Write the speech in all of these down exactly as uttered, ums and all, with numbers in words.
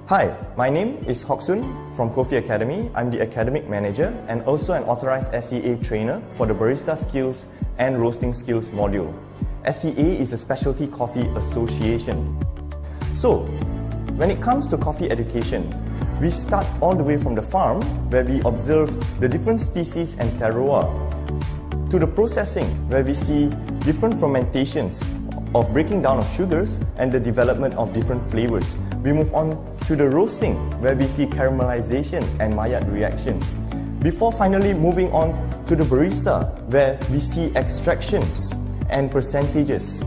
Hi, my name is Hock Soon from Kofiacademy. I'm the Academic Manager and also an Authorized S E A Trainer for the Barista Skills and Roasting Skills module. S E A is a specialty coffee association. So, when it comes to coffee education, we start all the way from the farm where we observe the different species and terroir, to the processing where we see different fermentations of breaking down of sugars and the development of different flavors. We move on to the roasting where we see caramelization and Maillard reactions. Before finally moving on to the barista where we see extractions and percentages.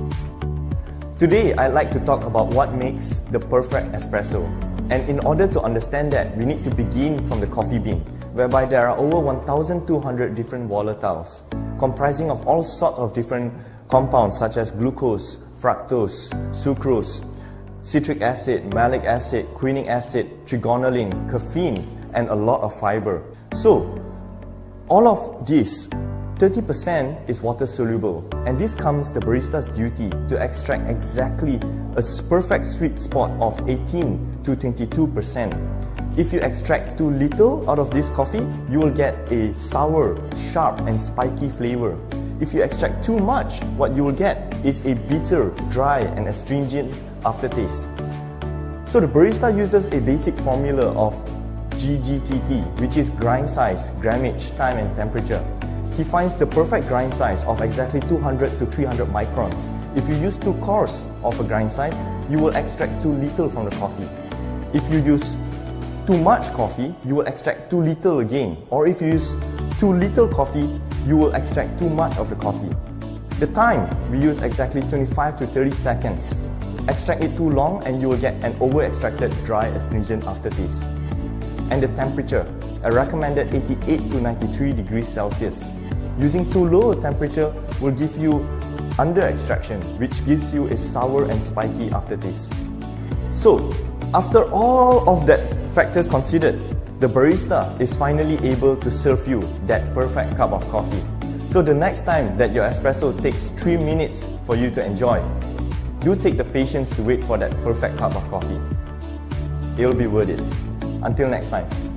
Today I'd like to talk about what makes the perfect espresso. And in order to understand that, we need to begin from the coffee bean, whereby there are over one thousand two hundred different volatiles, comprising of all sorts of different compounds such as glucose, fructose, sucrose, citric acid, malic acid, quininic acid, trigonelline, caffeine, and a lot of fiber. So, all of this, thirty percent is water soluble, and this comes the barista's duty to extract exactly a perfect sweet spot of eighteen to twenty-two percent. If you extract too little out of this coffee, you will get a sour, sharp, and spiky flavor. If you extract too much, what you will get is a bitter, dry, and astringent aftertaste. So the barista uses a basic formula of G G T T, which is grind size, grammage, time, and temperature. He finds the perfect grind size of exactly two hundred to three hundred microns. If you use too coarse of a grind size, you will extract too little from the coffee. If you use too much coffee, you will extract too little again. Or if you use too little coffee, you will extract too much of the coffee. The time, we use exactly twenty-five to thirty seconds. Extract it too long and you will get an over-extracted dry astringent aftertaste. And the temperature, a recommended eighty-eight to ninety-three degrees Celsius. Using too low a temperature will give you under-extraction, which gives you a sour and spiky aftertaste. So, after all of that factors considered, the barista is finally able to serve you that perfect cup of coffee. So the next time that your espresso takes three minutes for you to enjoy, do take the patience to wait for that perfect cup of coffee. It will be worth it. Until next time.